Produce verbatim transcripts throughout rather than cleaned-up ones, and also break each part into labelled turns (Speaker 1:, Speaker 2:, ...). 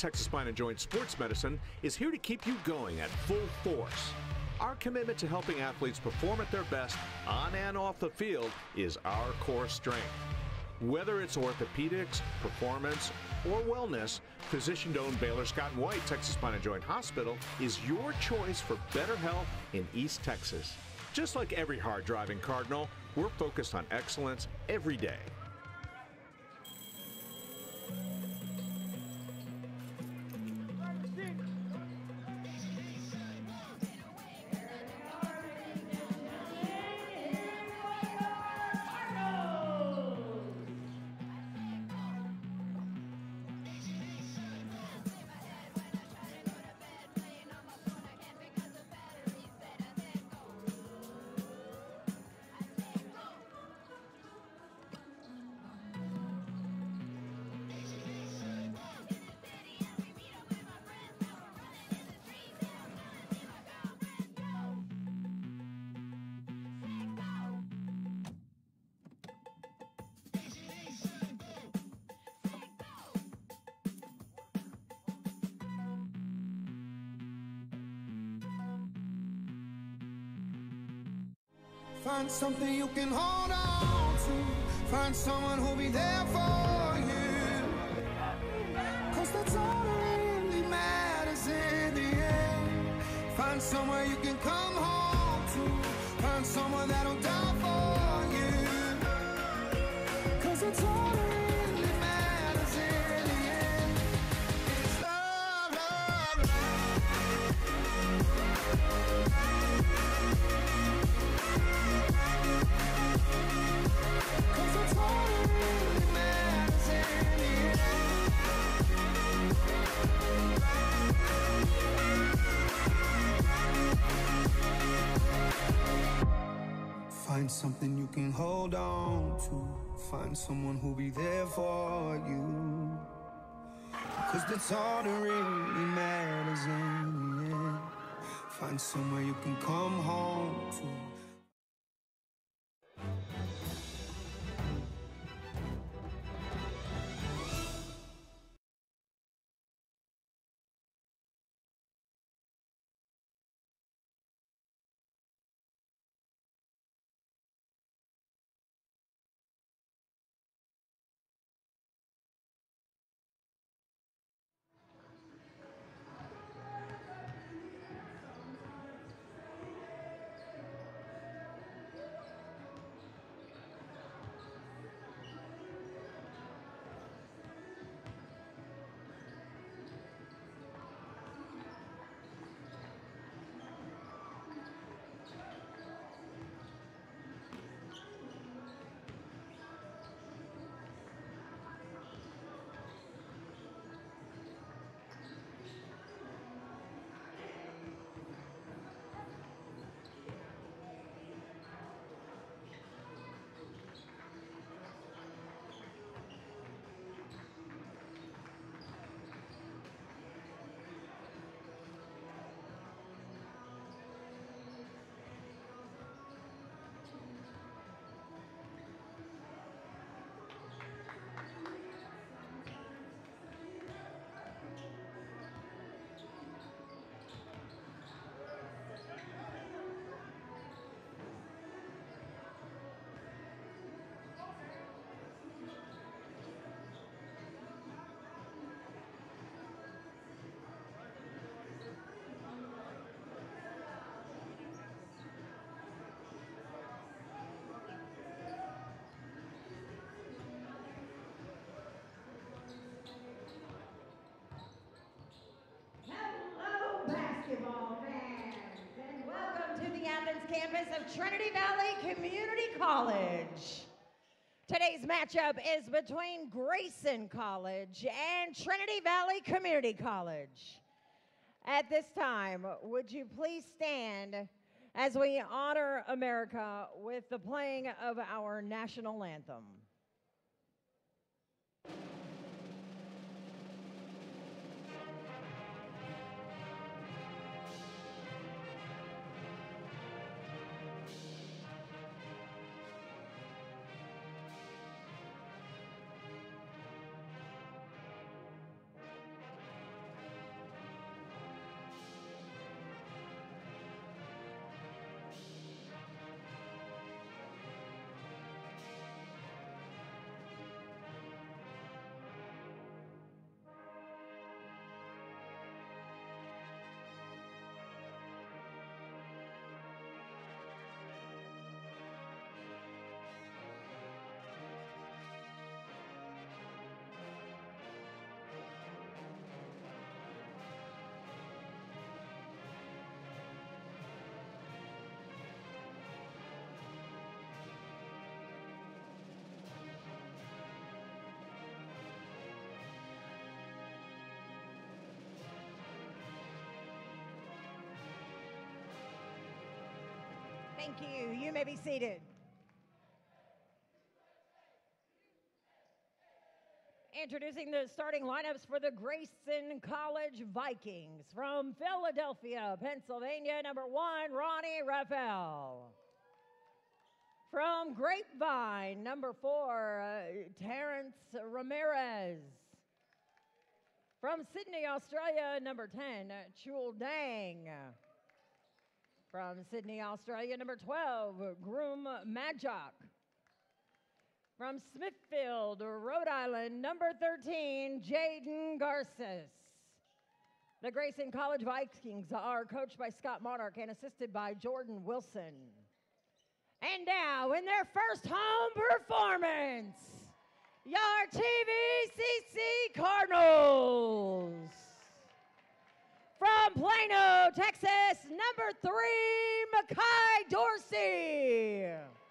Speaker 1: Texas Spine and Joint Sports Medicine is here to keep you going at full force. Our commitment to helping athletes perform at their best on and off the field is our core strength. Whether it's orthopedics, performance, or wellness, physician-owned Baylor Scott and White Texas Spine and Joint Hospital is your choice for better health in East Texas. Just like every hard-driving Cardinal, we're focused on excellence every day.
Speaker 2: Find something you can hold on to. Find someone who'll be there for you. Cause that's all that really matters in the end. Find somewhere you can come home to. Find someone that'll die for you. Cause that's all that really matters in the end. It's love, love, love. Find something you can hold on to. Find someone who'll be there for you. Cause that's all that really matters in the end. Find somewhere you can come home to.
Speaker 3: Basketball fans, and welcome to the Athens campus of Trinity Valley Community College. Today's matchup is between Grayson College and Trinity Valley Community College. At this time, would you please stand as we honor America with the playing of our national anthem. Thank you. You may be seated. Introducing the starting lineups for the Grayson College Vikings. From Philadelphia, Pennsylvania, number one, Ronnie Raphael. From Grapevine, number four, uh, Terrence Ramirez. From Sydney, Australia, number ten, Chul Dang. From Sydney, Australia, number twelve, Groom Majok. From Smithfield, Rhode Island, number thirteen, Jaden Garces. The Grayson College Vikings are coached by Scott Monarch and assisted by Jordan Wilson. And now, in their first home performance, your T V C C Cardinals. From Plano, Texas, number three, Makai Dorsey.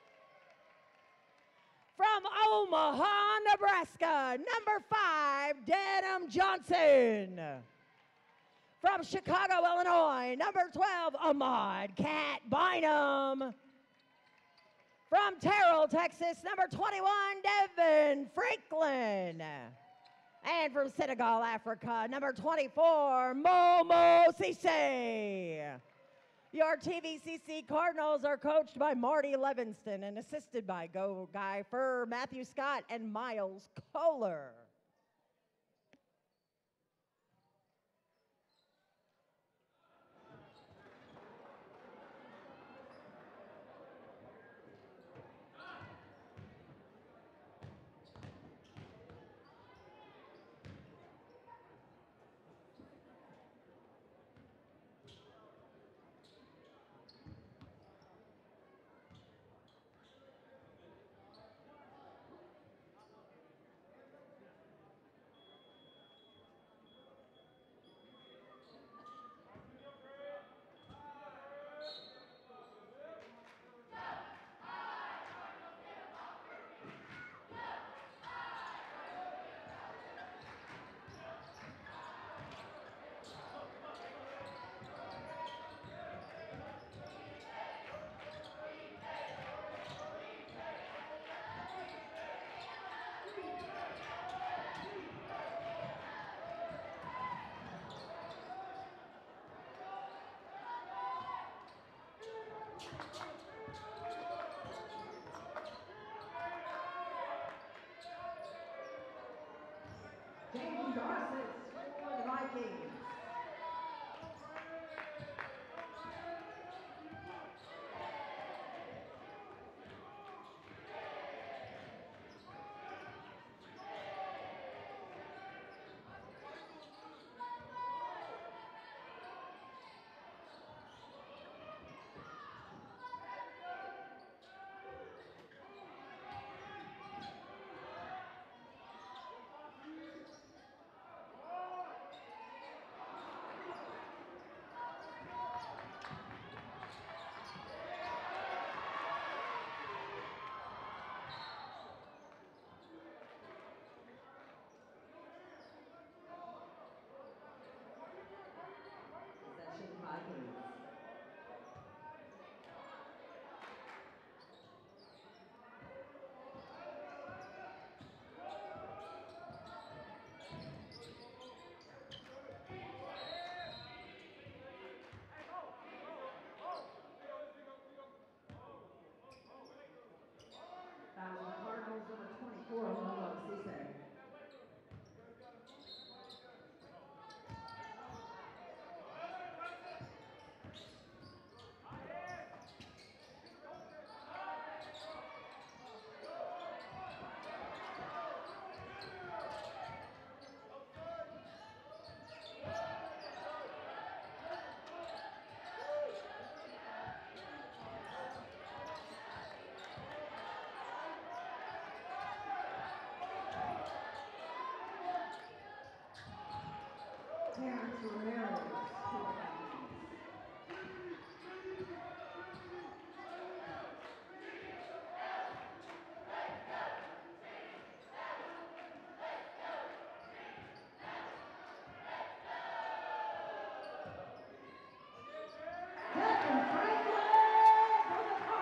Speaker 3: From Omaha, Nebraska, number five, Denham Johnson. From Chicago, Illinois, number twelve, Ahmad Cat Bynum. From Terrell, Texas, number twenty-one, Devin Franklin. And from Senegal, Africa, number twenty-four, Momo Cisse. Your T V C C Cardinals are coached by Marty Levinston and assisted by Go Guy Fur, Matthew Scott, and Miles Kohler. Jaden Garces for the Vikings. Cardinals number twenty-four, Momo Cisse. Terrence Ramirez. Devin Franklin for the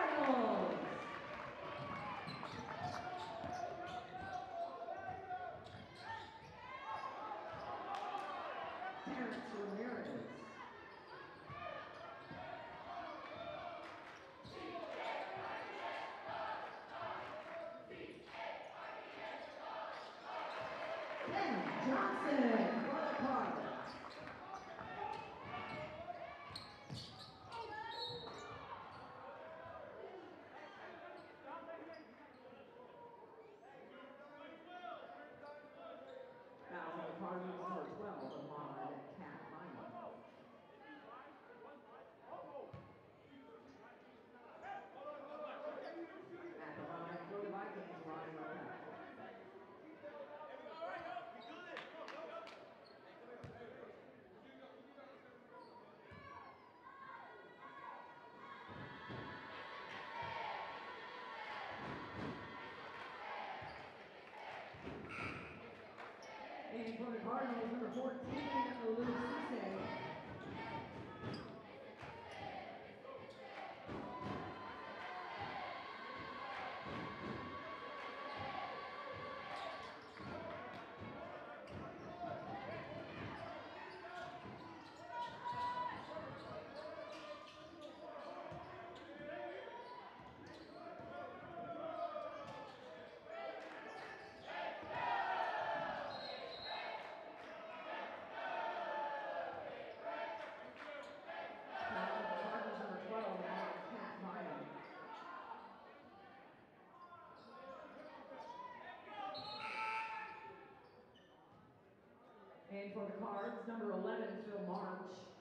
Speaker 3: Cardinals number twelve, Ahmad Cat Minor. At the line for the Vikings, Ronnie Lopez. And for the Cardinals, number fourteen, Luke Cisse. And for the Cards, number eleven, Phil March.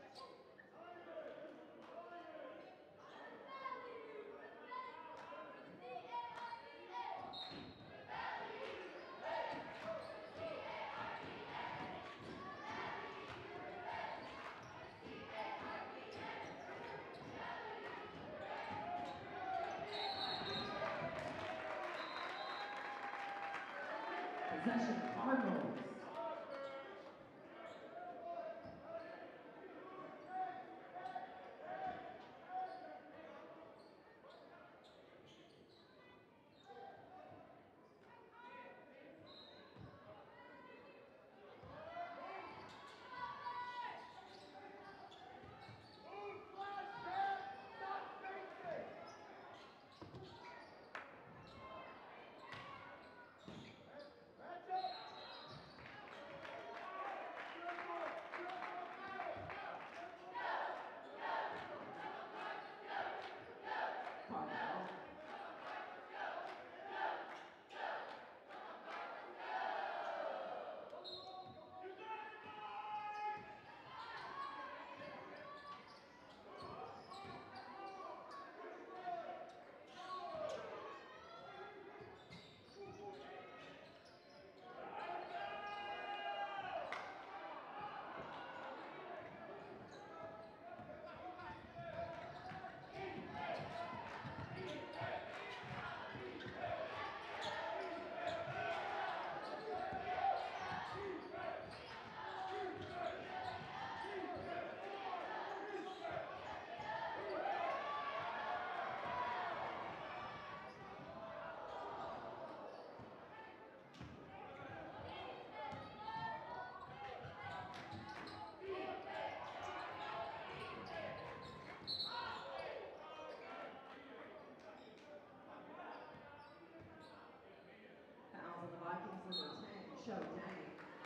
Speaker 3: Possession Cardinals. Show Dang.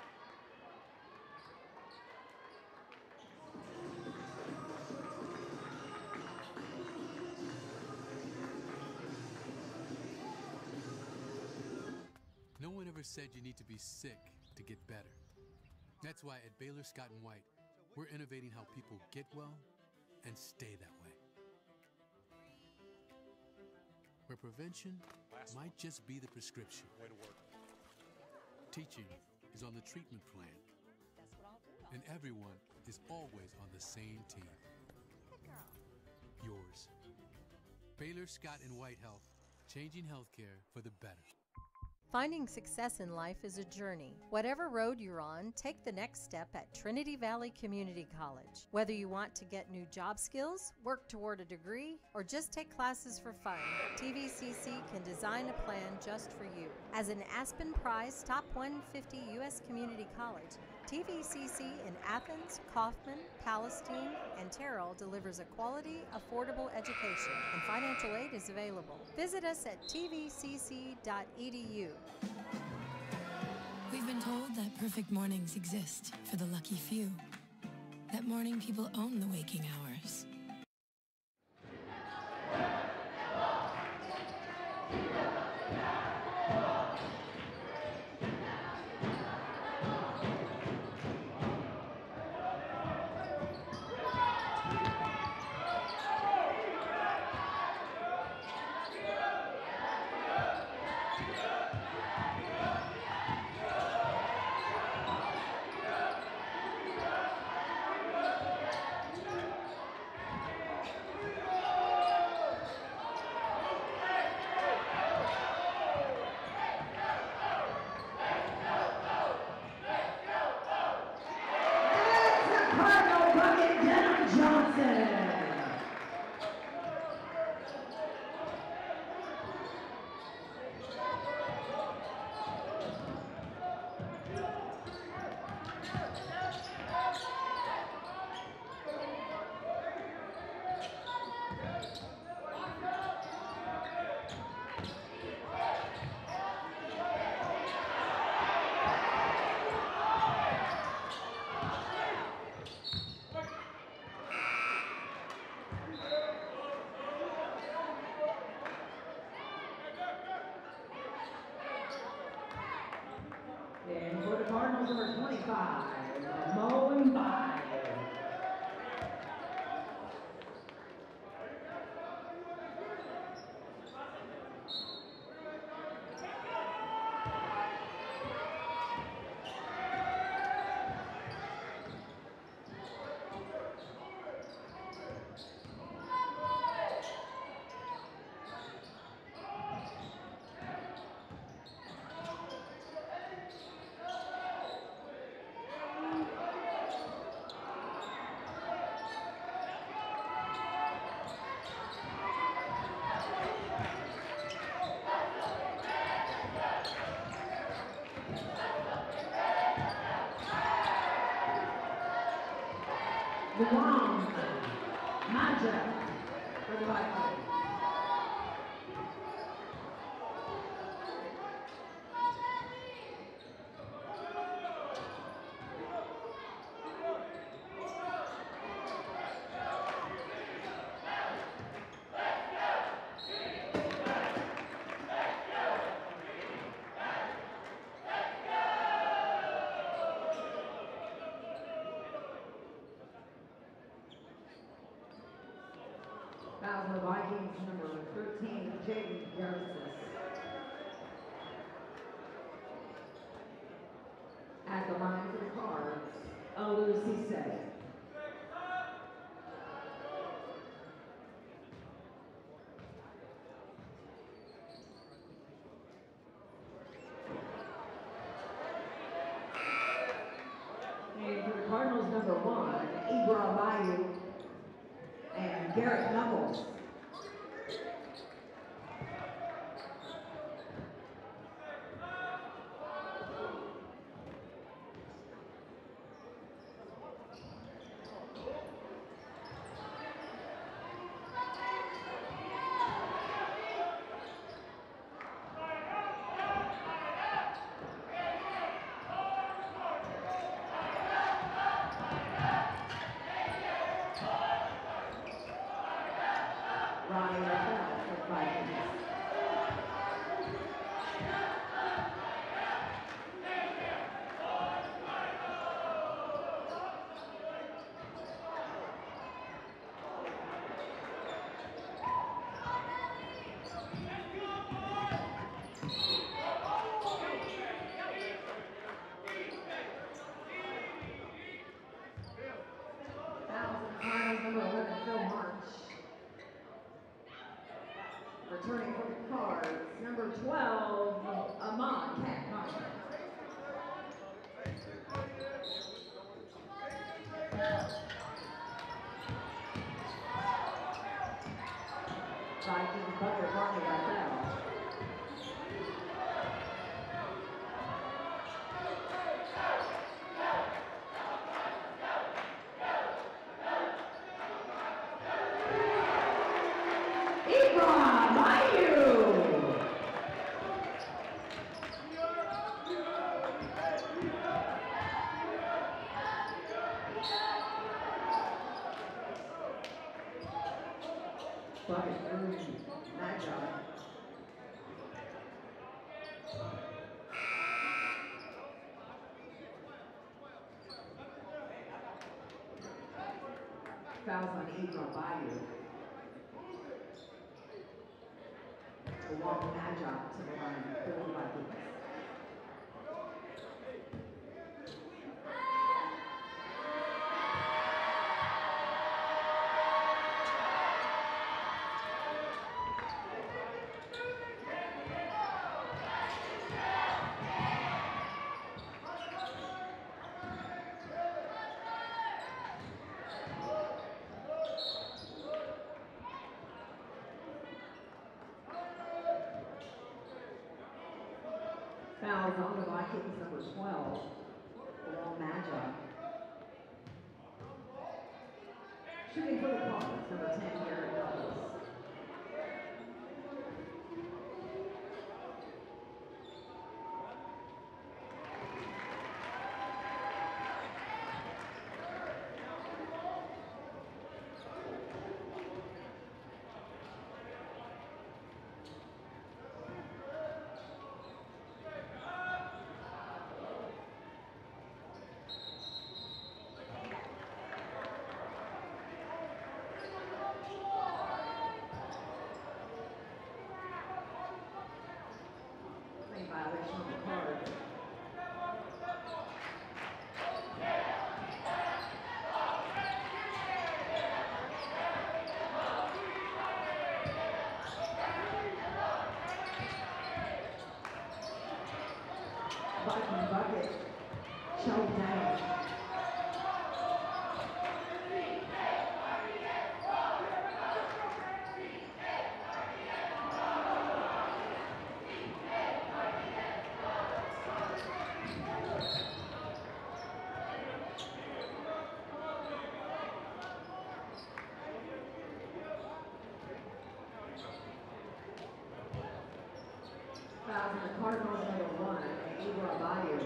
Speaker 4: No one ever said you need to be sick to get better. That's why at Baylor Scott and White, we're innovating how people get well and stay that way. Where prevention might just be the prescription.
Speaker 5: Way to work.
Speaker 4: Teaching is on the treatment plan. And everyone is always on the same team. Yours. Baylor Scott and White Health, changing healthcare for the better.
Speaker 6: Finding success in life is a journey. Whatever road you're on, take the next step at Trinity Valley Community College. Whether you want to get new job skills, work toward a degree, or just take classes for fun, T V C C can design a plan just for you. As an Aspen Prize Top one hundred fifty U S Community College, T V C C in Athens, Kaufman, Palestine, and Terrell delivers a quality, affordable education, and financial aid is available. Visit us at T V C C dot E D U.
Speaker 5: We've been told that perfect mornings exist for the lucky few. That morning people own the waking hours.
Speaker 3: And for the Cardinals, number twenty-five, Mo by. The wrong Magic for the Vikings. Fouls the Vikings, number thirteen, Jaden Garrison. At the line for the Cards, Olu Cisse. And for the Cardinals, number one, Ibra Bayou and Garrett Knuckles. Ronnie Rafael for Vikings. Thousand Cardinals, number eleven, Phil March. Returning from the Cards, number twelve, Amon Cat Connor. Vikings bucket Ronnie Rafael. Bucket through Magi. Fouls on Eagle Bayou. The long Magi to the line, Billy Bucket. Fouls on the Vikings, number twelve, along Magi. Shooting for the Cardinals, number ten, Garrett Douglas. Violation of the card. Viking bucket, choked down. Fouls on the Cardinals, number one, Eagle Bayou.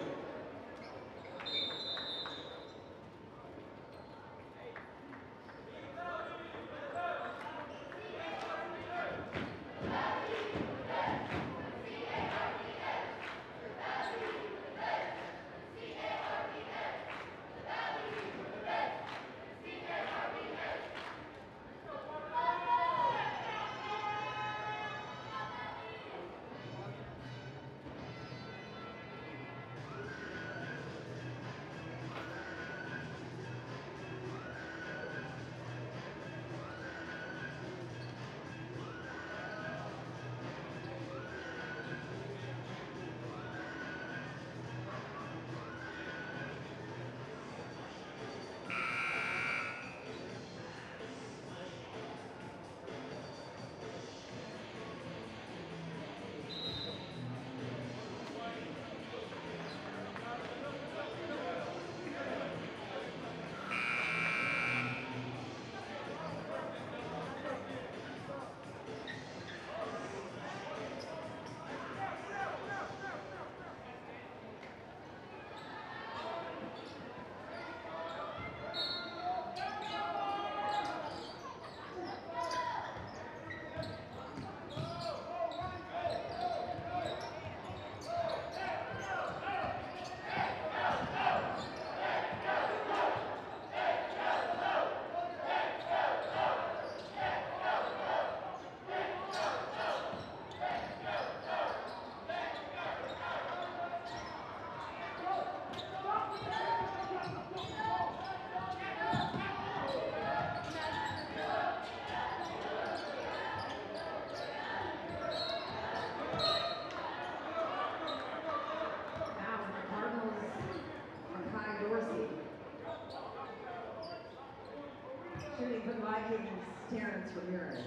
Speaker 3: Shooting for the Vikings, Terrence Ramirez.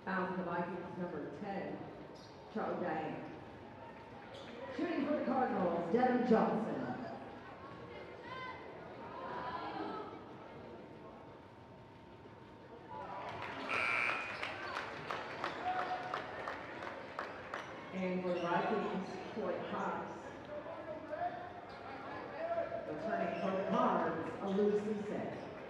Speaker 3: Foul for the Vikings, number ten, Charlie Diane. Shooting for the Cardinals, Devin Johnson. And for the Vikings, Troy Cox. Returning for the Cards, Alusi Set.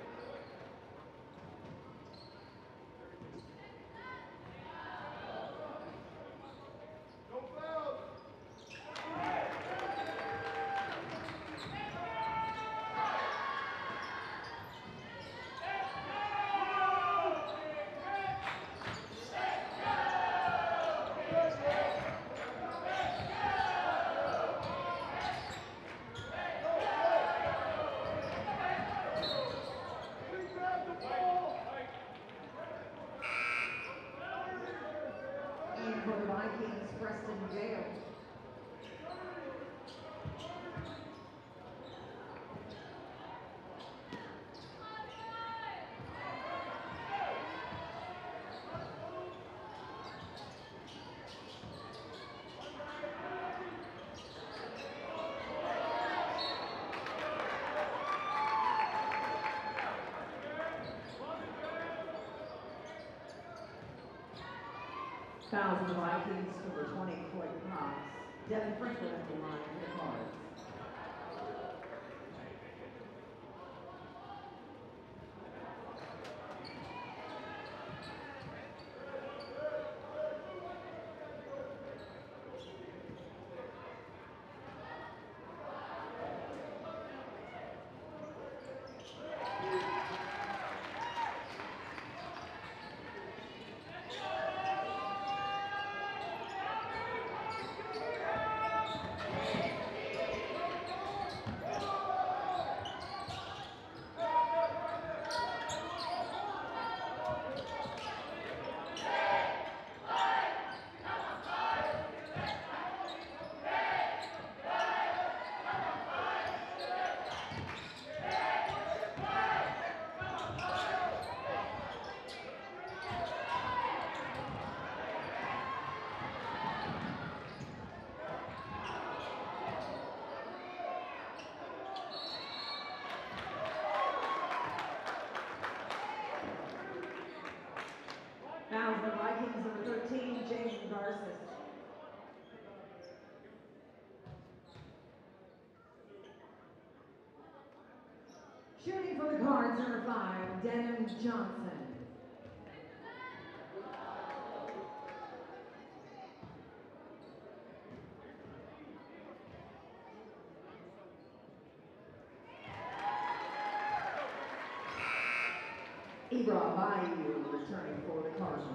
Speaker 3: For the Vikings, Preston Gale. Fouls for the Vikings, number twenty, Troy Cox. Devin Franklin at the line for the Cards. Fouls for the Vikings, number thirteen, James Garces. Shooting for the Cards, number five, Devin Johnson. Ebra Bayou returning for the Cardinals.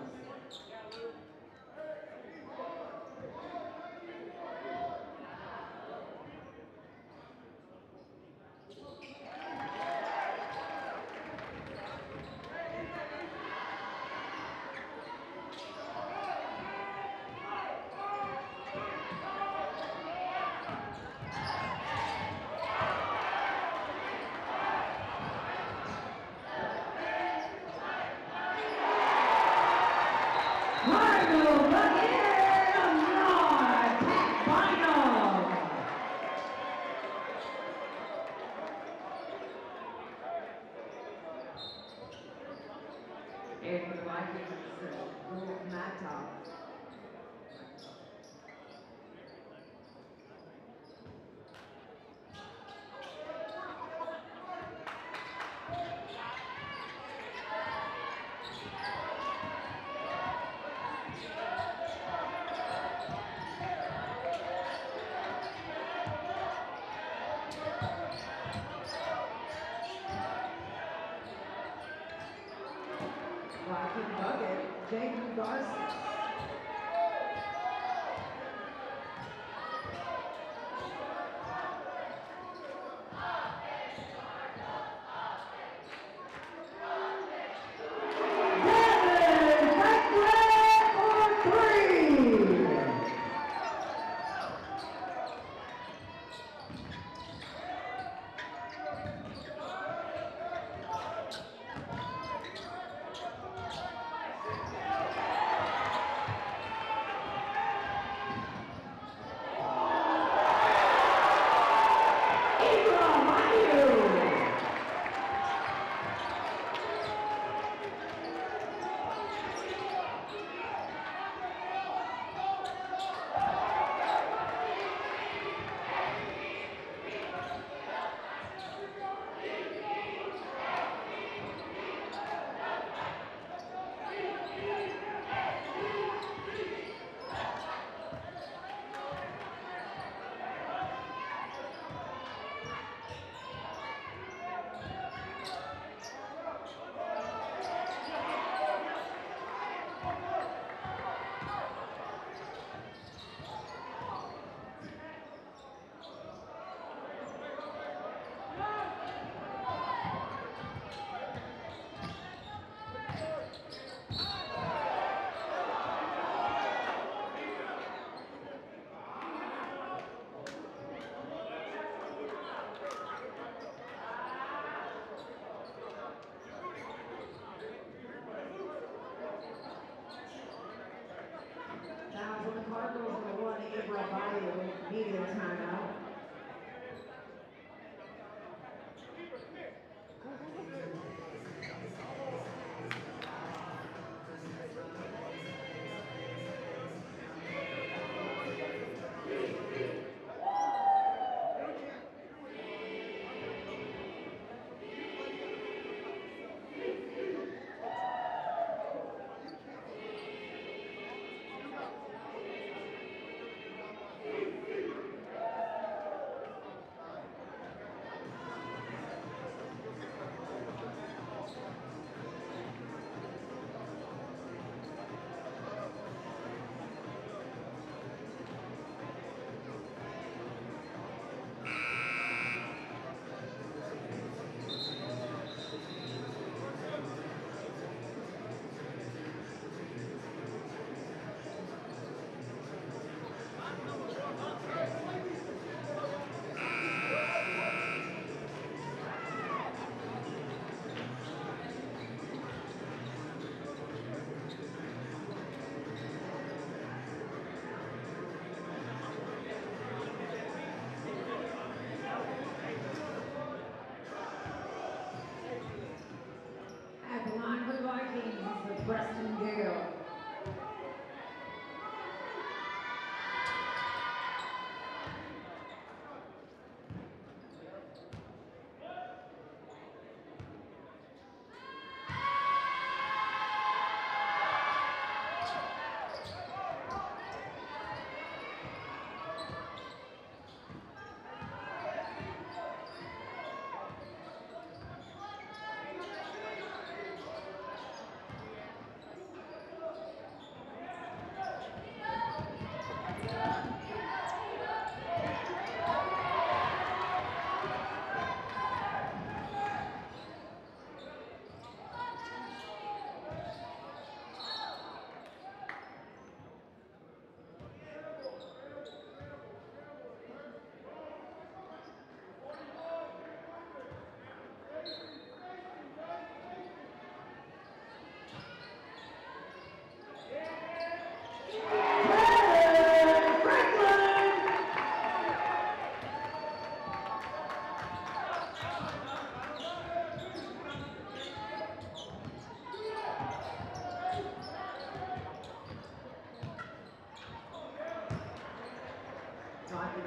Speaker 3: And for the Vikings, Will Matta. Viking bucket, James Garces.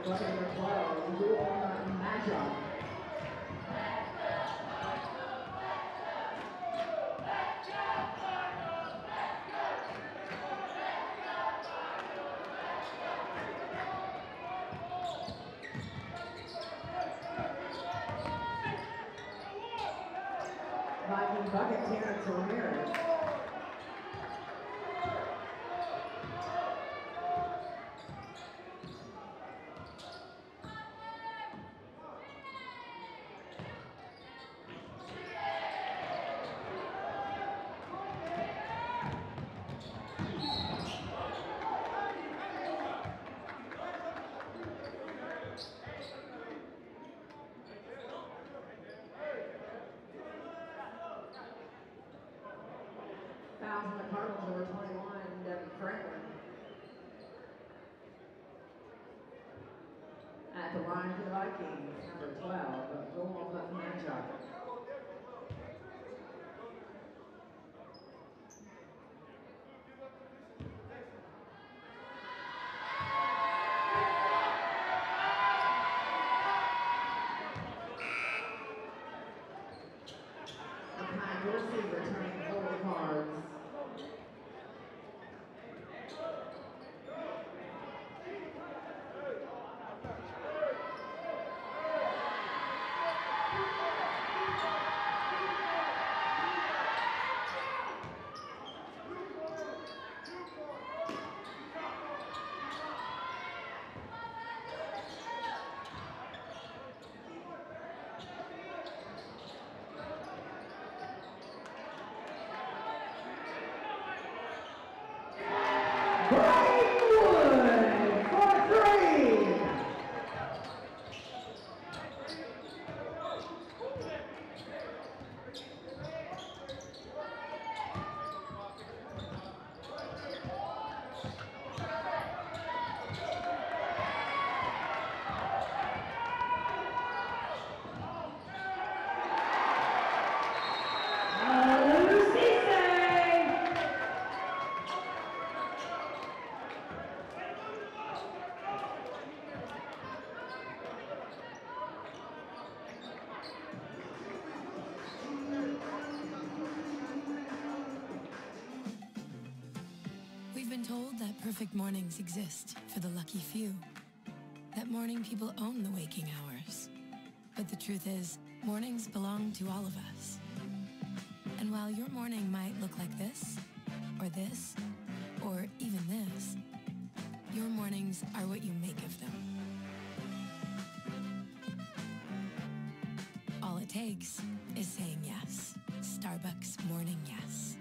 Speaker 3: Bucket number twelve, Luana Maja. Viking bucket, Terrence Ramirez. Fouls on the Cardinals, number twenty-one, Devin Franklin. At the line for the Vikings, number twelve, Luana Maja. Behind Dorsey, returning over cards.
Speaker 5: We've been told that perfect mornings exist for the lucky few. That morning people own the waking hours. But the truth is, mornings belong to all of us. And while your morning might look like this, or this, or even this, your mornings are what you make of them. All it takes is saying yes. Starbucks Morning Yes.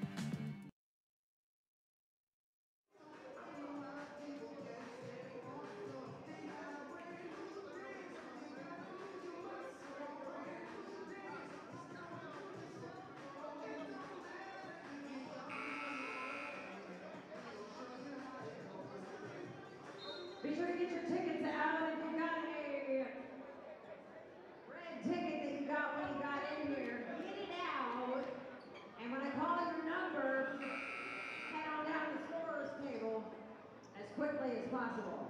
Speaker 3: Be sure to get your tickets out if you got a red ticket that you got when you got in here. Get it out. And when I call your number, head on down to the scorer's table as quickly as possible.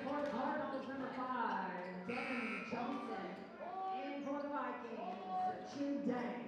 Speaker 3: for the Cardinals, number five, Devin Johnson. And for the Vikings, Chu Dang.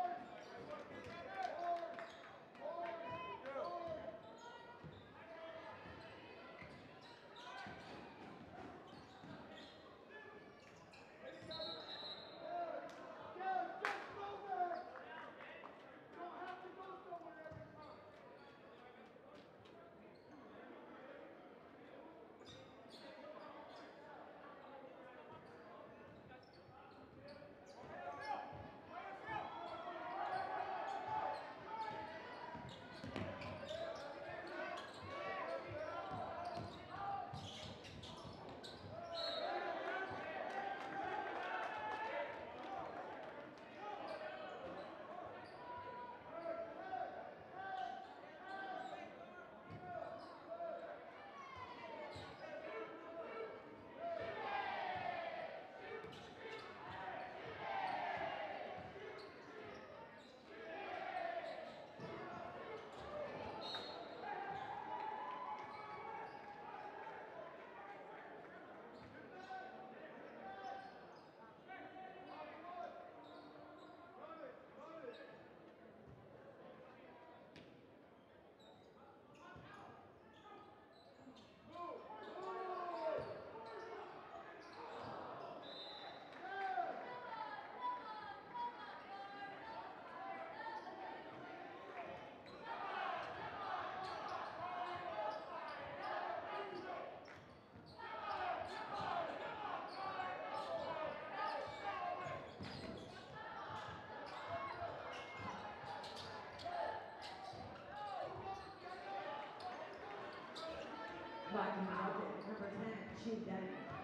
Speaker 3: Viking Outfit, number ten, Chu Dang.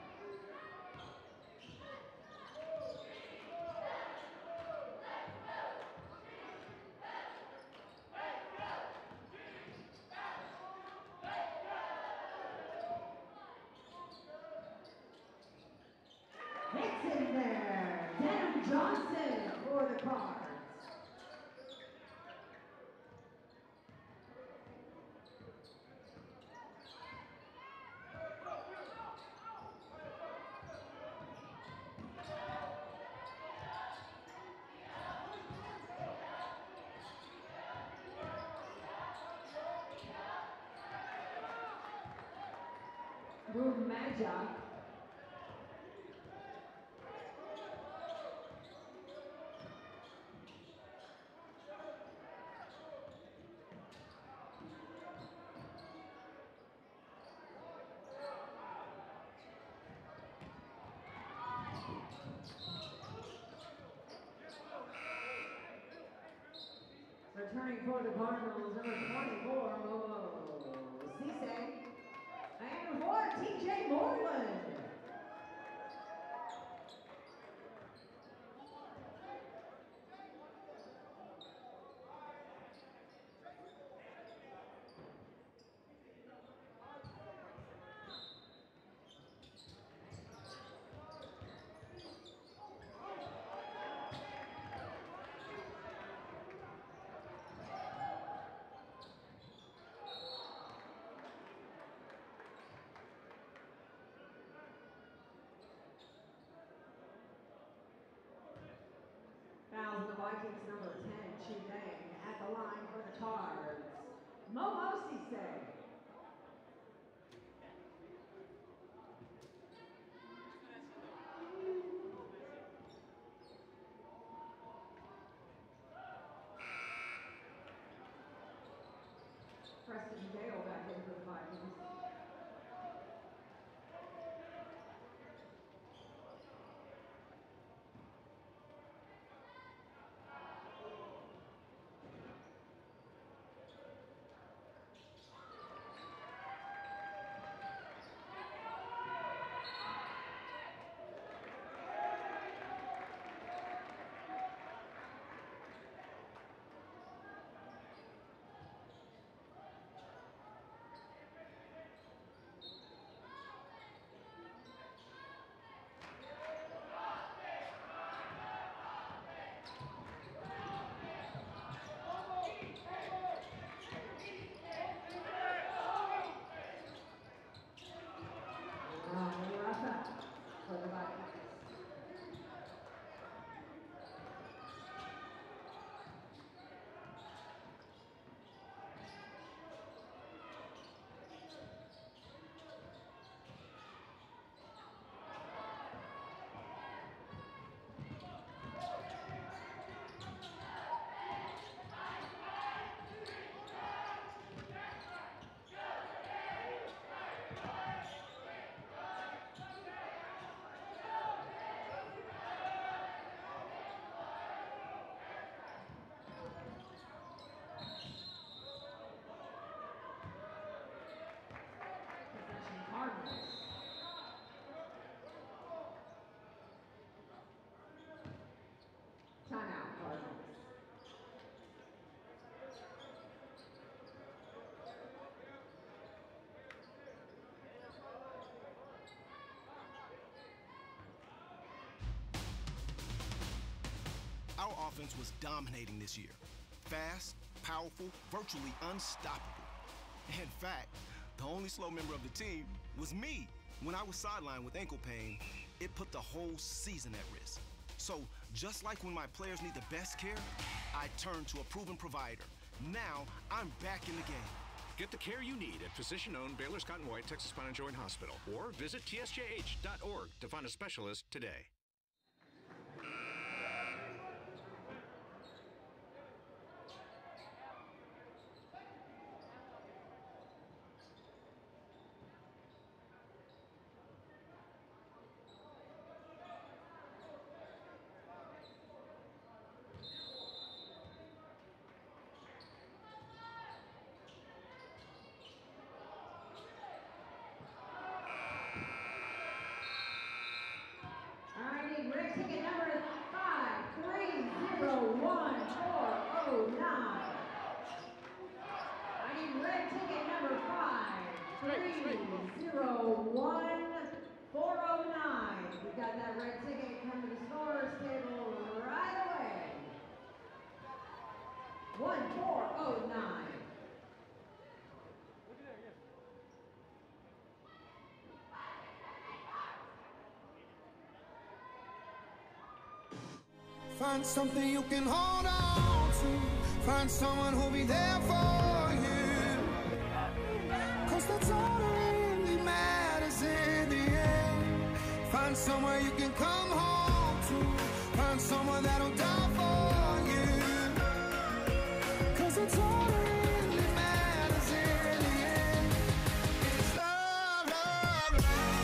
Speaker 3: Hits in there, Devin Johnson for the Cards. Move Magi. Returning for the Cardinals, number twenty-four, Momo Cisse. And for T J Moreland. Fouls the Vikings, number ten, Chu Dang, at the line for the Cards. Momo Cisse. Preston Dale back in for the Vikings.
Speaker 7: Our offense was dominating this year. Fast, powerful, virtually unstoppable. In fact, the only slow member of the team was me. When I was sidelined with ankle pain, it put the whole season at risk. So, just like when my players need the best care, I turned to a proven provider. Now, I'm back in the game.
Speaker 1: Get the care you need at physician-owned Baylor Scott and White Texas Spine and Joint Hospital, or visit T S J H dot org to find a specialist today.
Speaker 3: Red ticket number five three zero one four oh nine. I need red ticket number five three zero one four oh nine. We got that red ticket. Come to the scorer's table right away. one four oh nine.
Speaker 2: Find something you can hold on to. Find someone who'll be there for you. Cause that's all that really matters in the end. Find somewhere you can come home to. Find someone that'll die for you. Cause that's all that really matters in the end. It's love, love,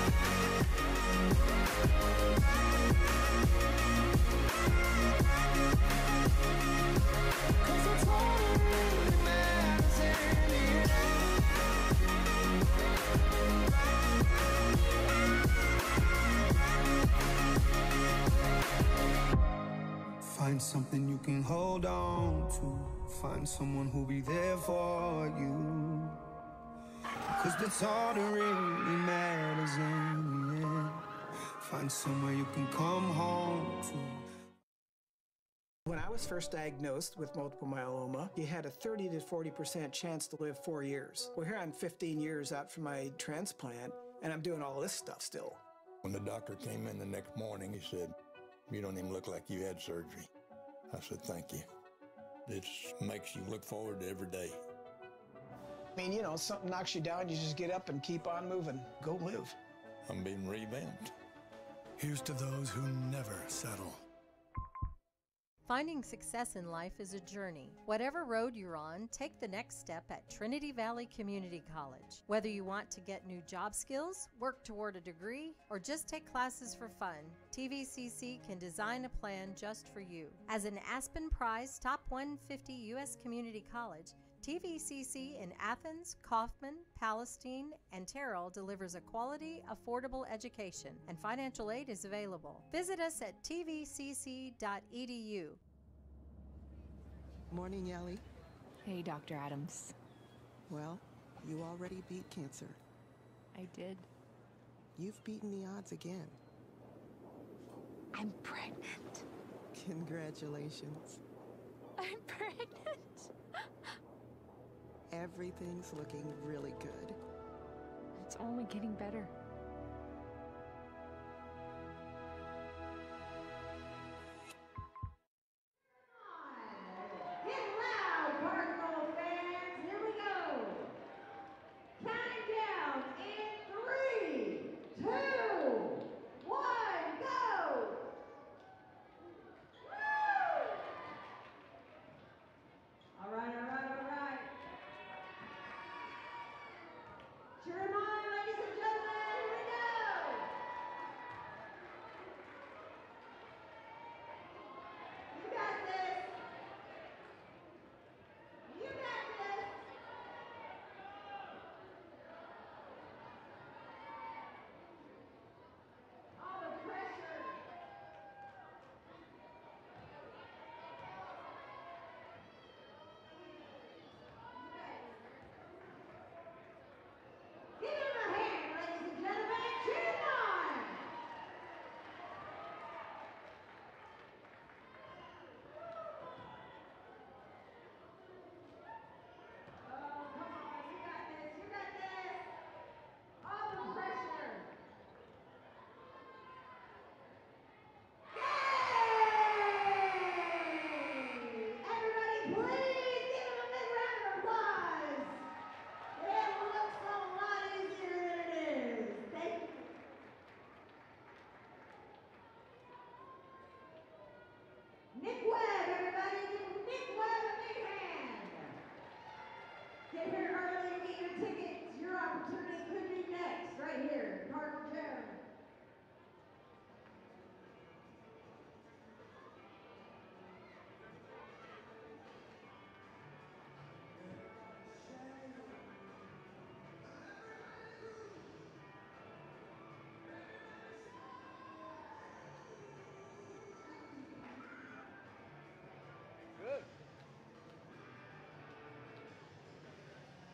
Speaker 2: Find something you can hold on to. Find someone who'll be there for you. Cause that's all that really matters in the end. Find somewhere you can come home to.
Speaker 8: When I was first diagnosed with multiple myeloma, you had a thirty to forty percent chance to live four years. Well, here I'm fifteen years out from my transplant, and I'm doing all this stuff still.
Speaker 9: When the doctor came in the next morning, he said, "You don't even look like you had surgery." I said, "Thank you." It makes you look forward to every day.
Speaker 8: I mean, you know, something knocks you down, you just get up and keep on moving. Go live.
Speaker 9: I'm being revamped.
Speaker 10: Here's to those who never settle.
Speaker 6: Finding success in life is a journey. Whatever road you're on, take the next step at Trinity Valley Community College. Whether you want to get new job skills, work toward a degree, or just take classes for fun, T V C C can design a plan just for you. As an Aspen Prize Top one hundred fifty U S Community College, T V C C in Athens, Kaufman, Palestine, and Terrell delivers a quality, affordable education, and financial aid is available. Visit us at T V C C dot E D U.
Speaker 11: Morning, Yelly.
Speaker 12: Hey, Doctor Adams.
Speaker 11: Well, you already beat cancer.
Speaker 12: I did.
Speaker 11: You've beaten the odds again.
Speaker 12: I'm pregnant.
Speaker 11: Congratulations.
Speaker 12: I'm pregnant.
Speaker 11: Everything's looking really good.
Speaker 12: It's only getting better.
Speaker 3: Get loud, Cardinal fans. Here we go. Counting down in three, two, one, go. Woo! All right, all right, all right. To remind, ladies and gentlemen, If you're early and get your tickets, your opportunity could be next, right here, Cardinal Jones.
Speaker 13: Good.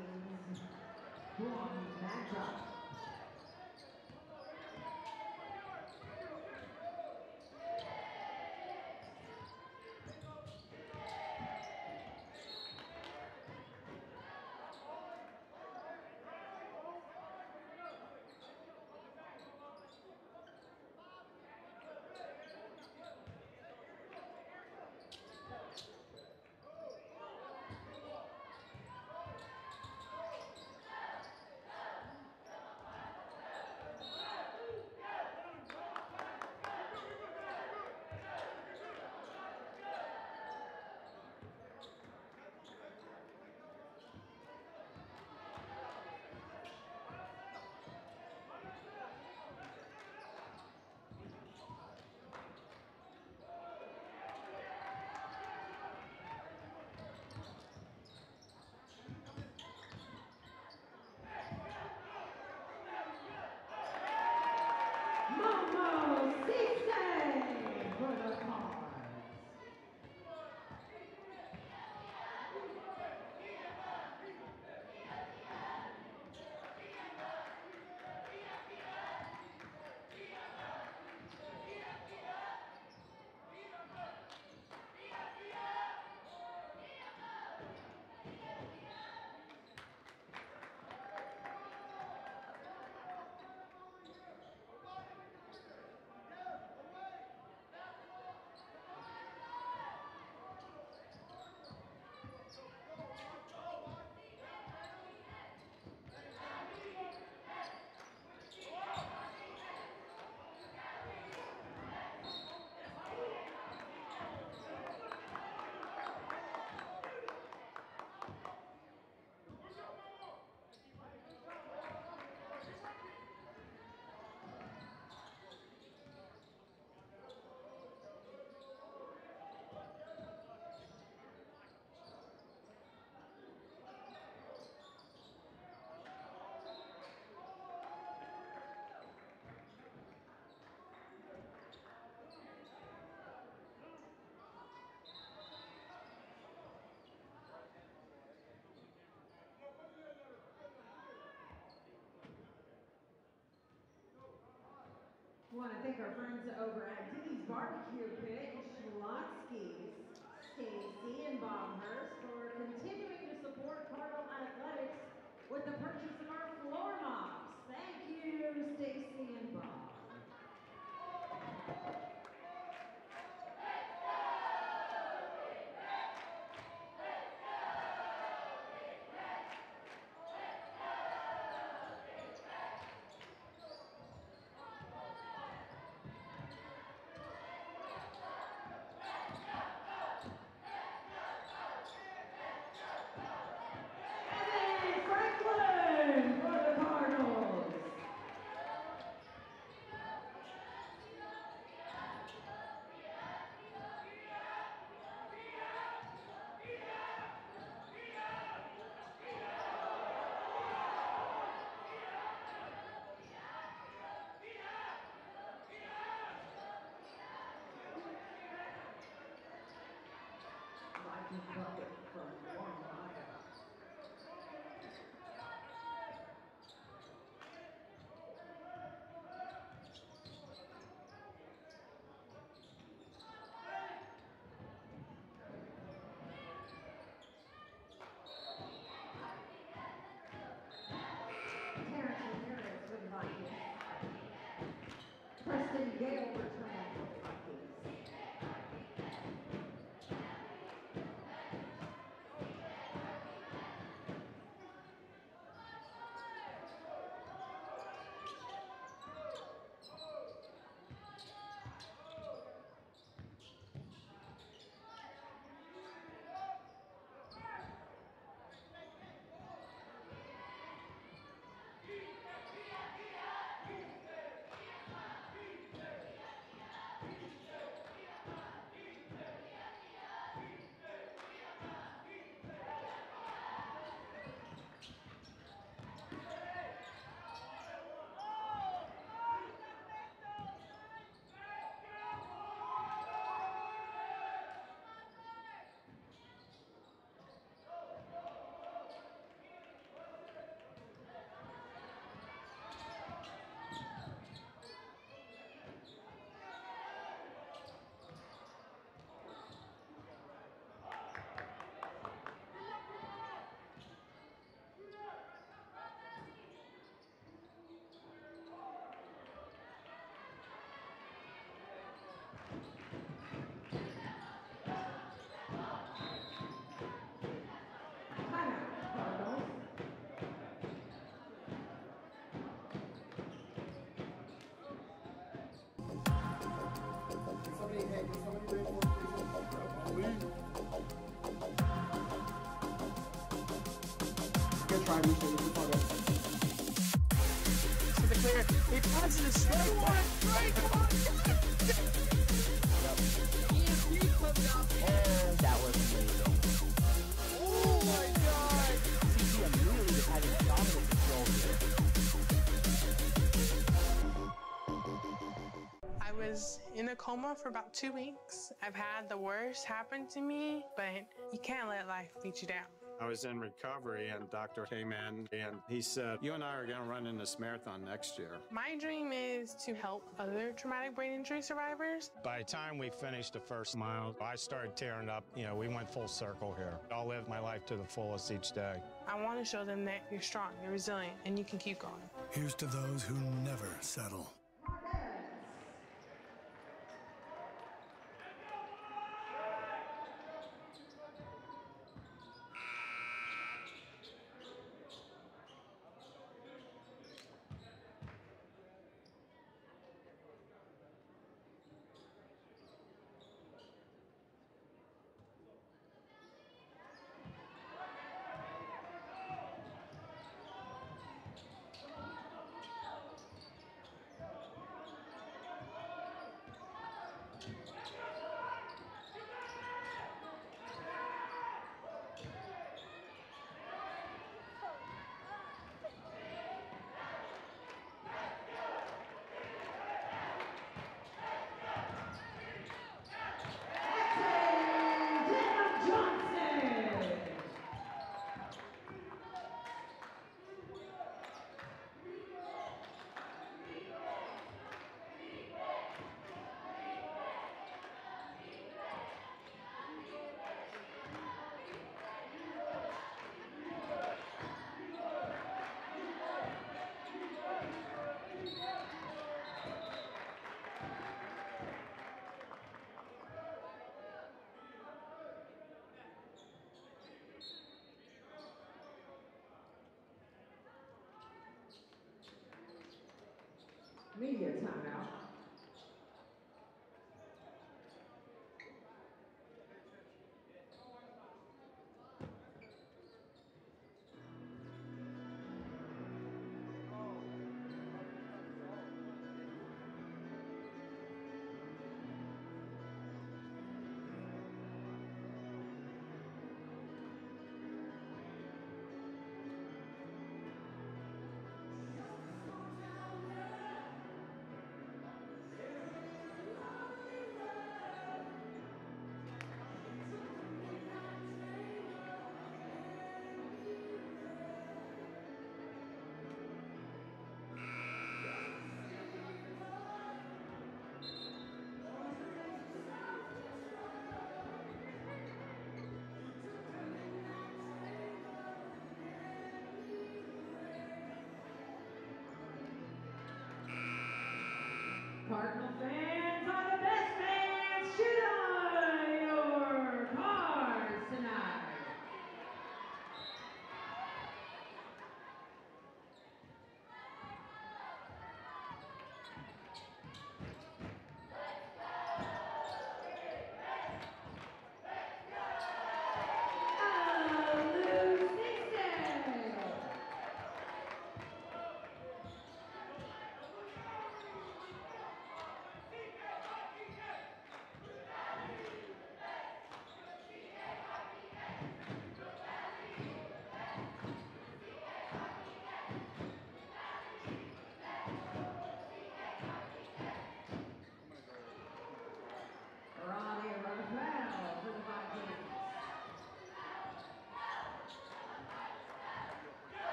Speaker 3: Vikings bronze matchup.
Speaker 13: I want to thank our friends over at Dickie's Barbecue Pit and Schlotsky's, Stacy and Bob Hurst, for continuing to support Cardinal Athletics with the purchase of our floor mops. Thank you, Stacy and Bob. Franklin for the Cardinals. Viking bucket from one mile. Terrence Ramirez for the Vikings. Preston Gale returning for the Vikings.
Speaker 14: Somebody, hey, can somebody bring more, please? Good try, Mister It's all good. To the clear. He passes it straight one. Straight one.
Speaker 15: Oh, that was amazing.
Speaker 14: Oh my God.
Speaker 15: C C immediately just had his dominant control here.
Speaker 16: I was in a coma for about two weeks. I've had the worst happen to me, but you can't let life beat you down.
Speaker 17: I was in recovery and the doctor came in and he said, you and I are going to run in this marathon next year.
Speaker 16: My dream is to help other traumatic brain injury survivors.
Speaker 17: By the time we finished the first mile, I started tearing up. You know, we went full circle here. I'll live my life to the fullest each day.
Speaker 16: I want to show them that you're strong, you're resilient, and you can keep going.
Speaker 10: Here's to those who never settle.
Speaker 13: Media timeout. Cardinal fans are the best fans. Shoot on your cars tonight.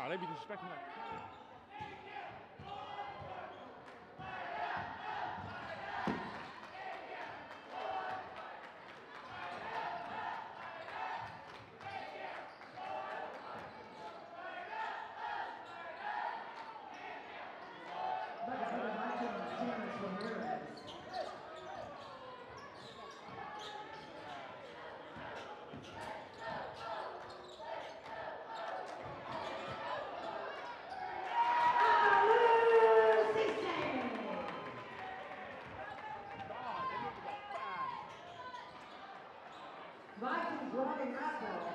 Speaker 18: they be disrespecting that.
Speaker 13: Vikings running wrestle.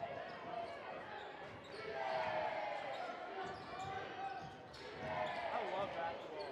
Speaker 14: I love basketball.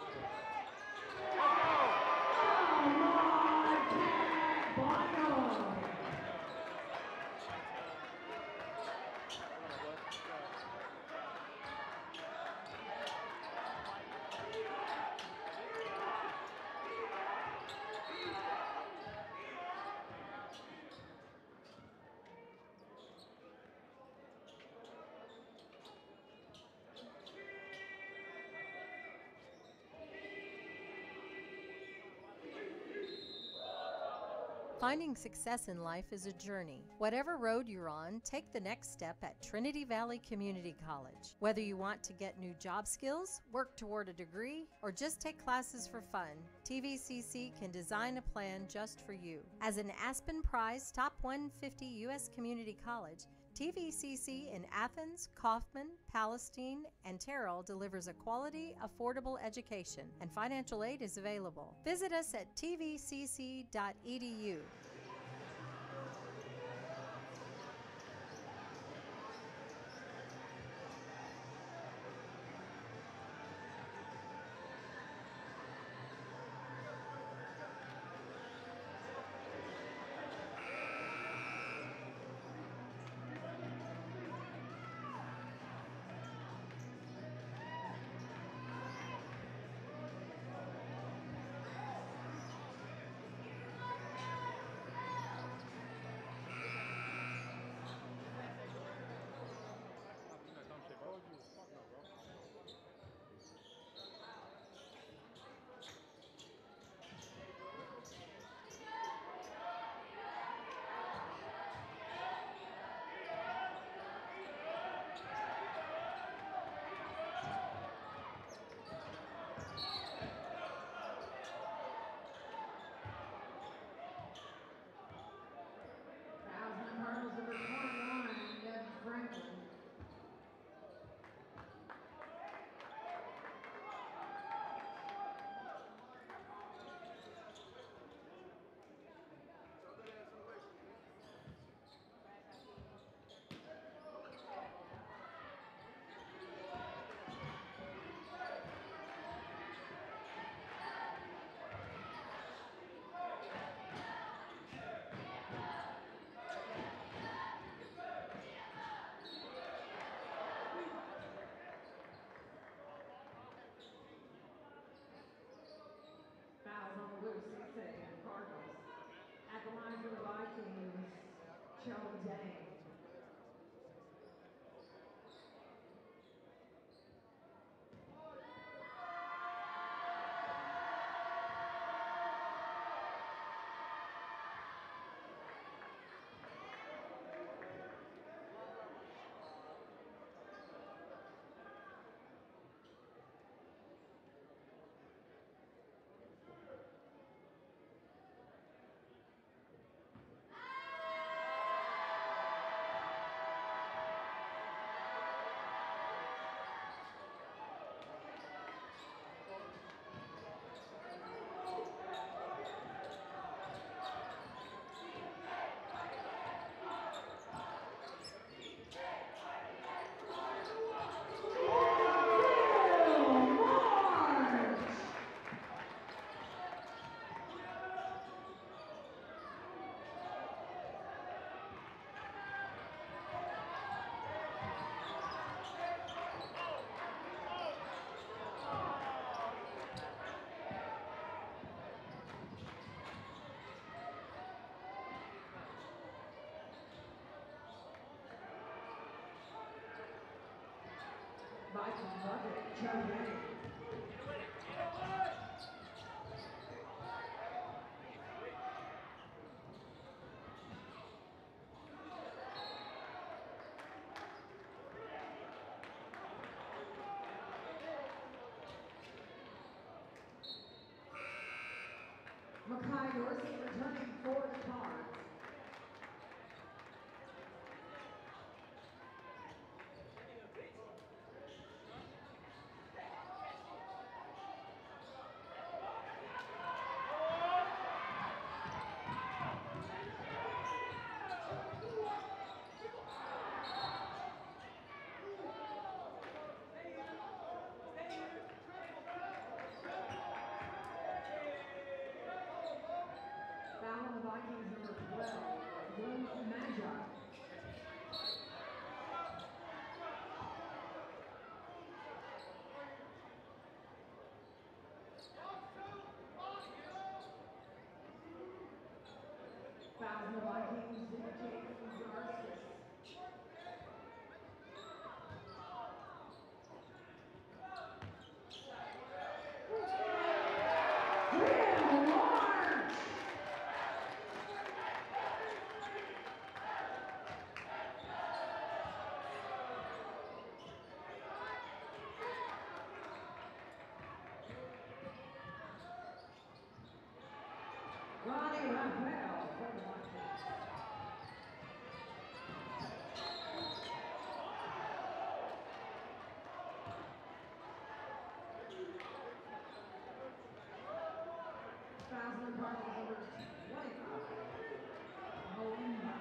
Speaker 6: Finding success in life is a journey. Whatever road you're on, take the next step at Trinity Valley Community College. Whether you want to get new job skills, work toward a degree, or just take classes for fun, T V C C can design a plan just for you. As an Aspen Prize Top one hundred fifty U S Community College, T V C C in Athens, Kaufman, Palestine, and Terrell delivers a quality, affordable education, and financial aid is available. Visit us at T V C C dot E D U.
Speaker 13: Cardinals number twenty-one, Devin Franklin. Fouls on the loose, six seconds, Cardinals. At the line for the Vikings, Joe Dang. Makai Dorsey returning for the Cards. Foul on the Vikings, number twelve, Will Magi. Foul on the Vikings, James Garces. Ronnie Raphael for the Vikings. Fouls on the Cardinals, number twenty-five, Malumba.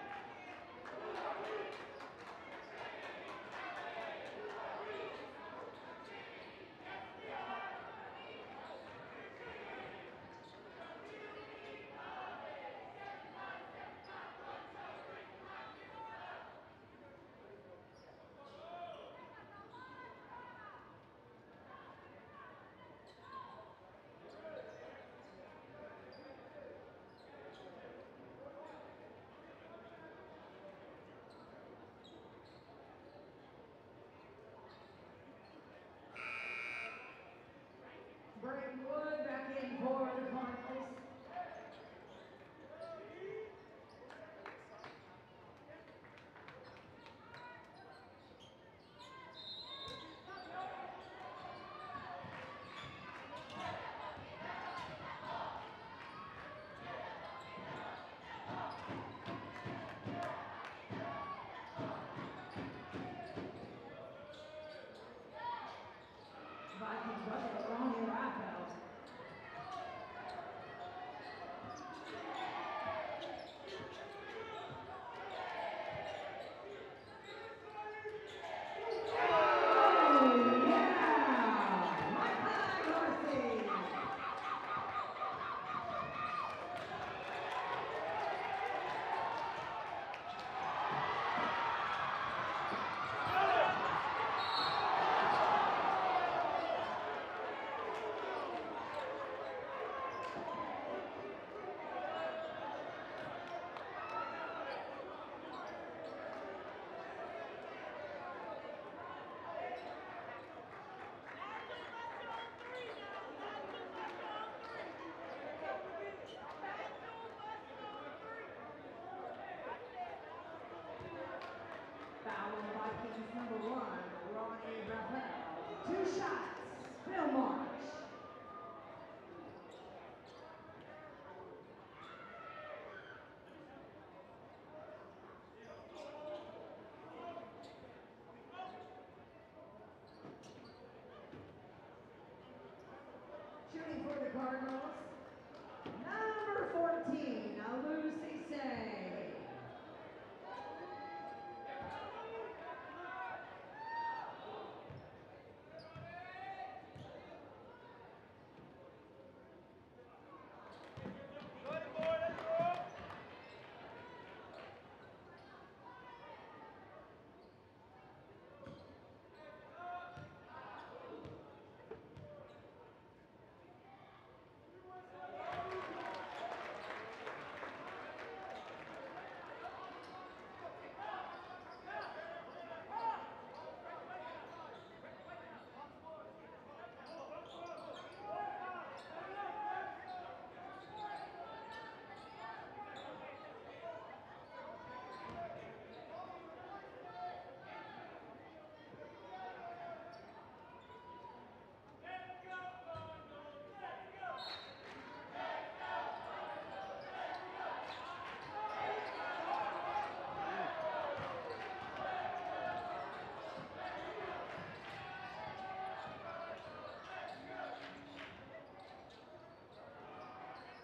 Speaker 13: Bring Wood back in for the Cardinals. Vikings rusher Ronnie Raphael. Foul on the Vikings, number one, Ronnie Raphael. Two shots, Bill March. Shooting for the Cardinals, number fourteen, Lucy Say.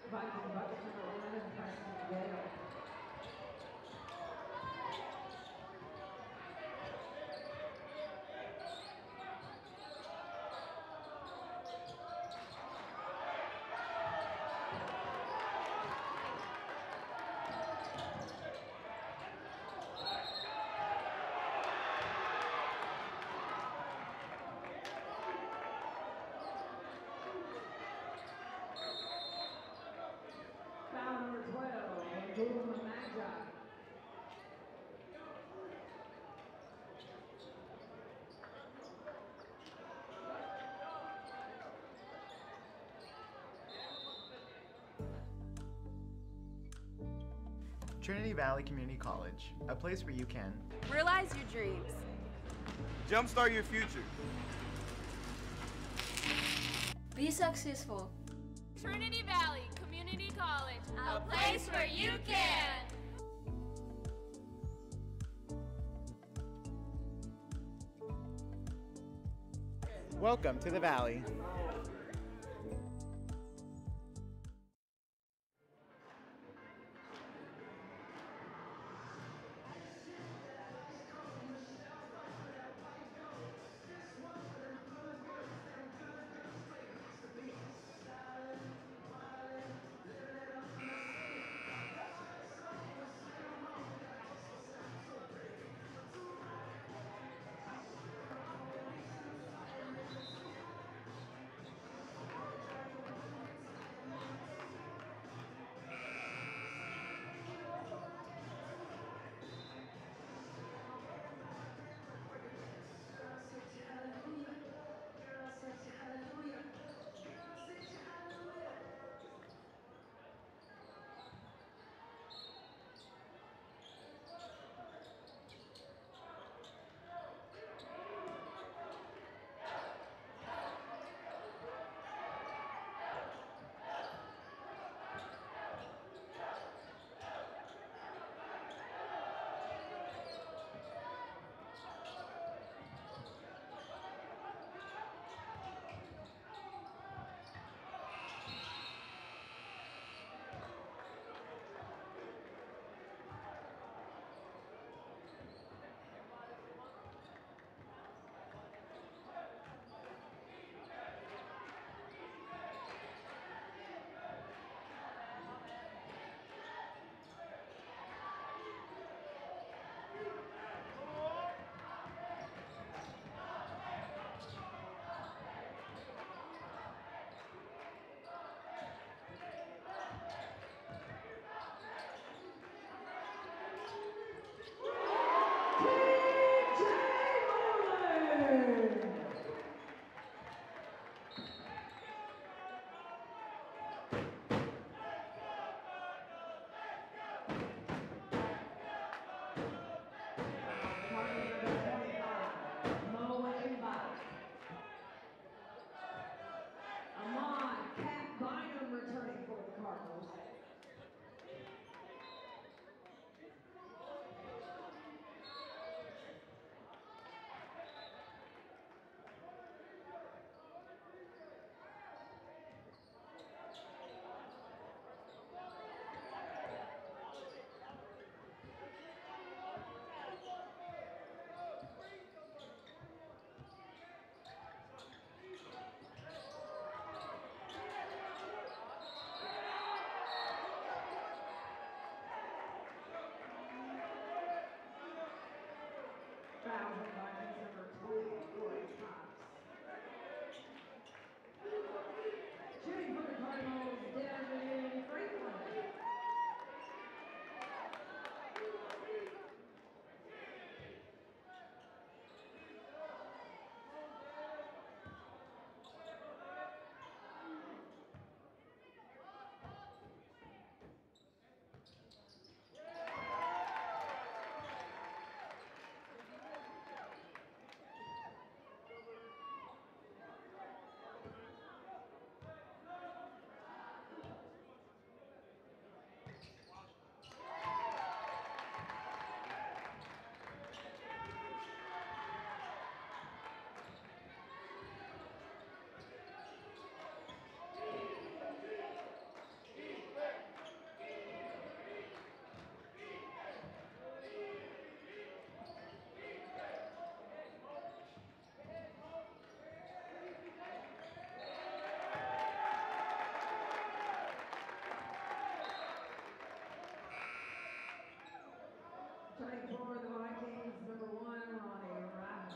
Speaker 13: Viking bucket number eleven, Preston Gale. Foul number twelve, Guma Magi.
Speaker 18: Trinity Valley Community College, a place where you can
Speaker 19: realize your dreams,
Speaker 20: jumpstart your future,
Speaker 19: be successful.
Speaker 21: Trinity Valley Community College, a place where you can.
Speaker 18: Welcome to the Valley. Returning for the Cardinals. Shooting for the Cardinals, Devin Franklin.
Speaker 13: Starting for the Vikings, number one, Ronnie Rapp.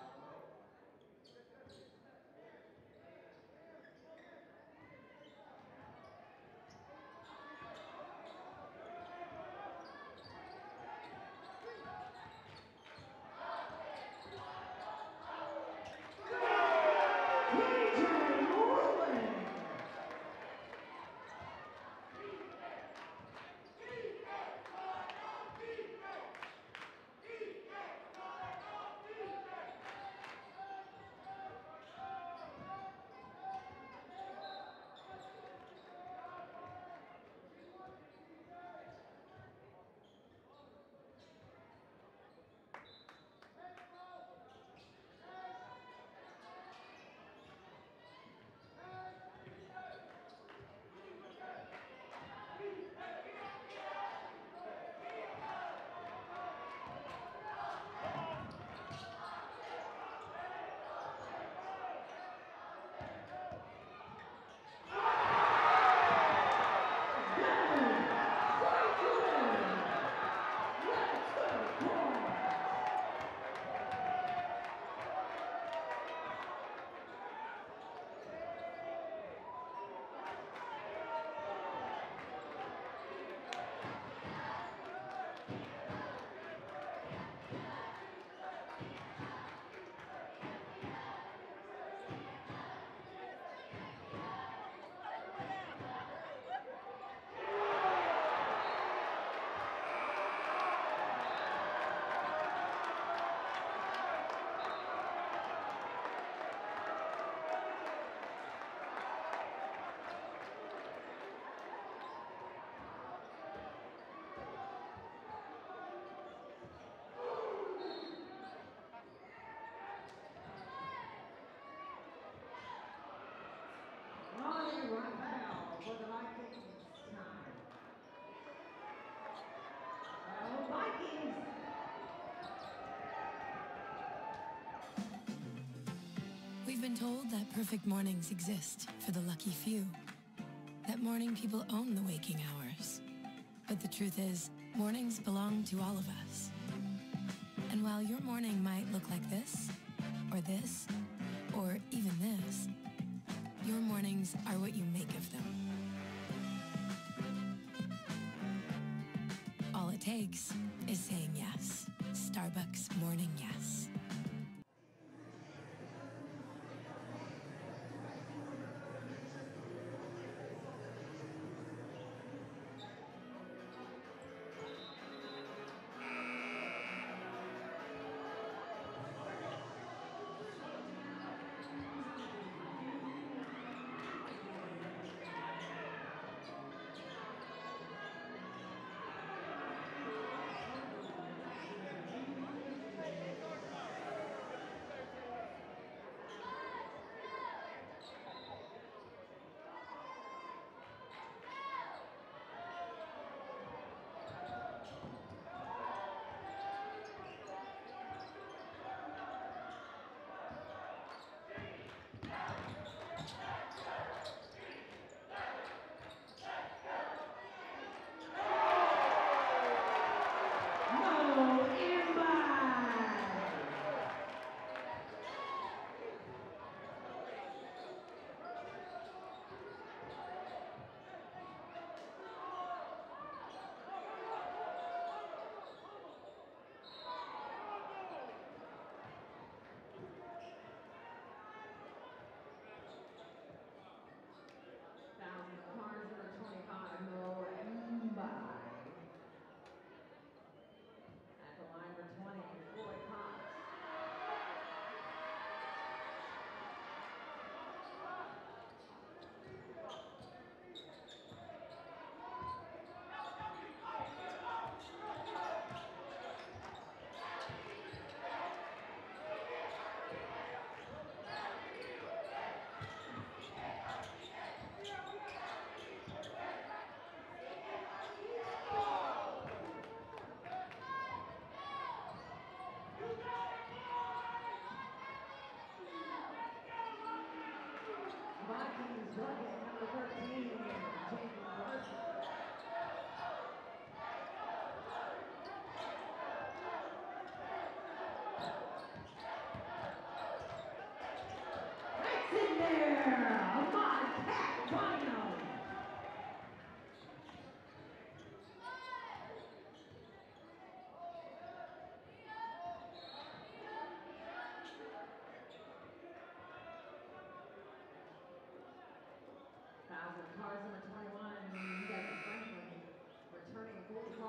Speaker 13: Ronnie Rapp for the Vikings time. Oh, Vikings.
Speaker 5: We've been told that perfect mornings exist for the lucky few. That morning people own the waking hours. But the truth is, mornings belong to all of us. And while your morning might look like this, or this, or even this, your mornings are what you make of them. All it takes is saying yes. Starbucks Morning Yes.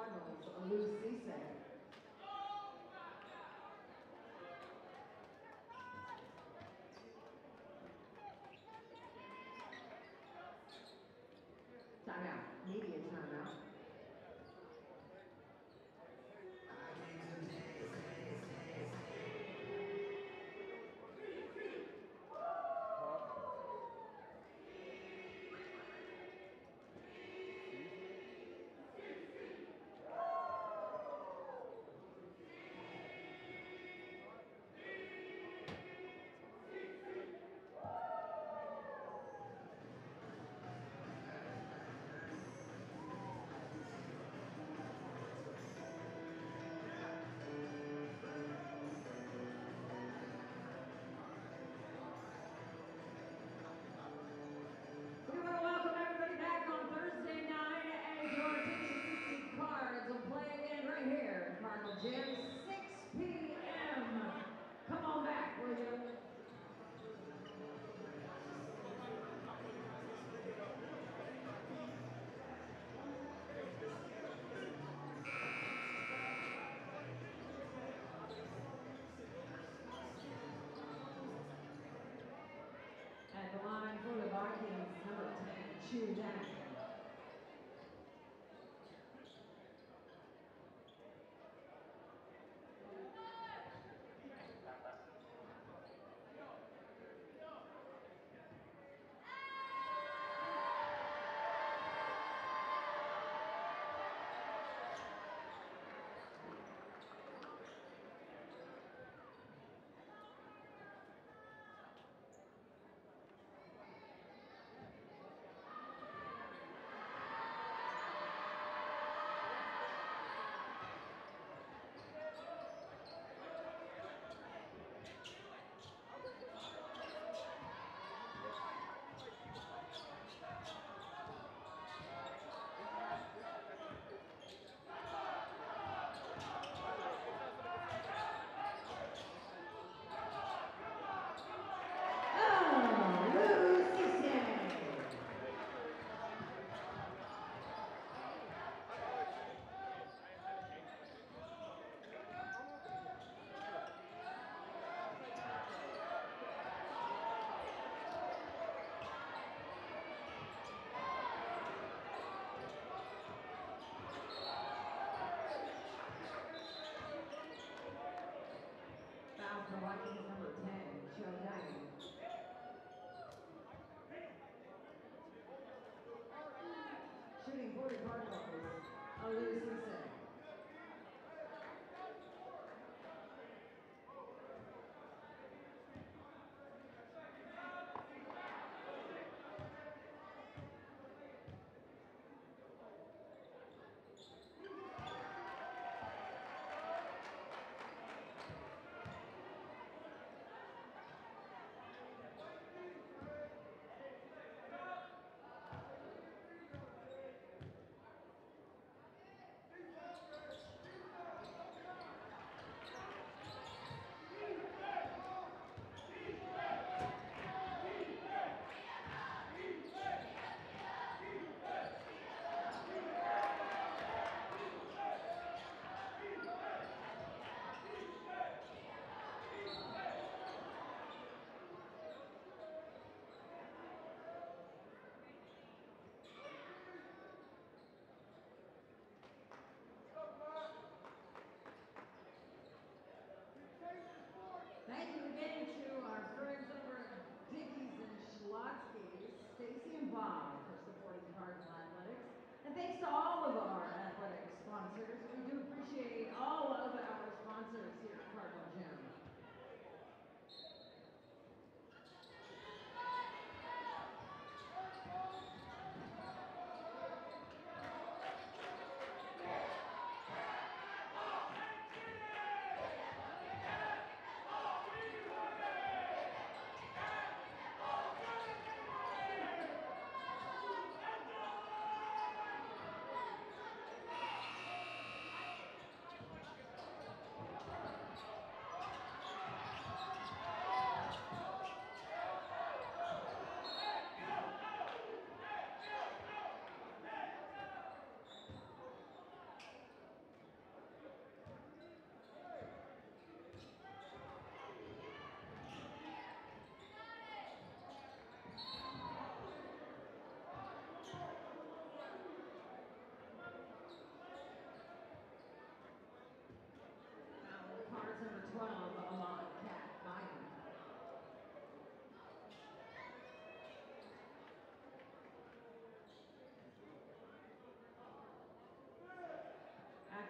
Speaker 13: Cardinals lose Cisse. Timeout. Media timeout.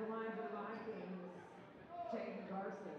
Speaker 13: the line for the Vikings, Jaden Garces.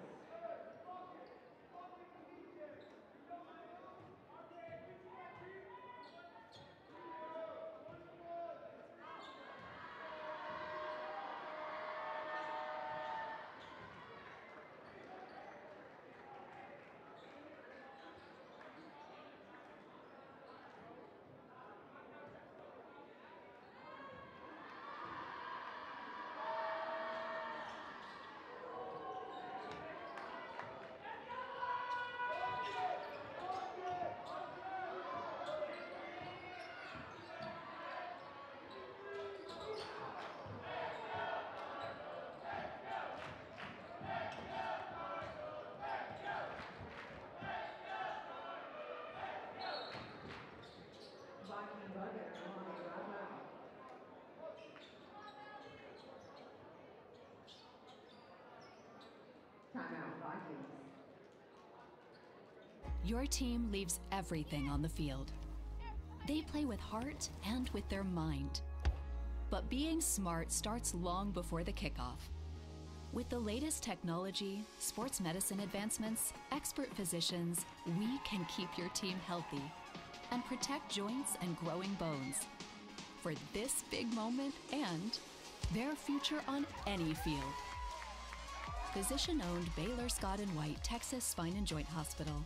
Speaker 13: Viking bucket on a timeout. Timeout, Vikings.
Speaker 4: Your team leaves everything on the field. They play with heart and with their mind. But being smart starts long before the kickoff. With the latest technology, sports medicine advancements, expert physicians, we can keep your team healthy and protect joints and growing bones for this big moment and their future on any field. Physician-owned Baylor Scott and White Texas Spine and Joint Hospital.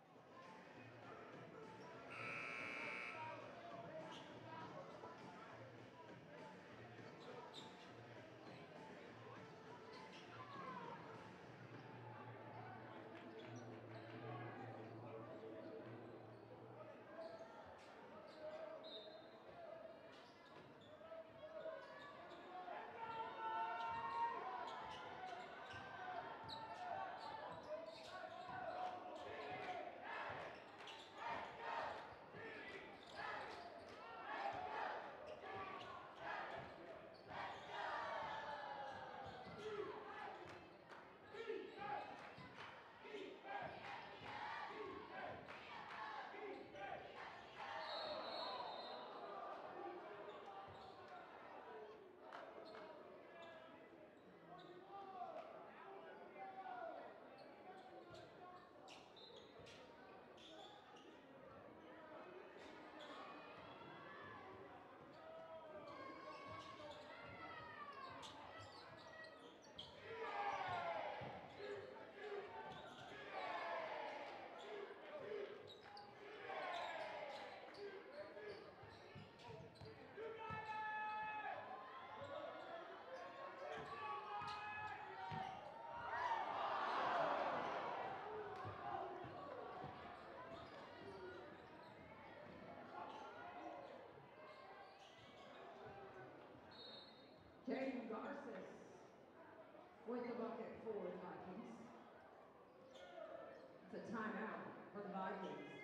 Speaker 13: Jaden Garces with the bucket for the Vikings. It's a timeout for the Vikings.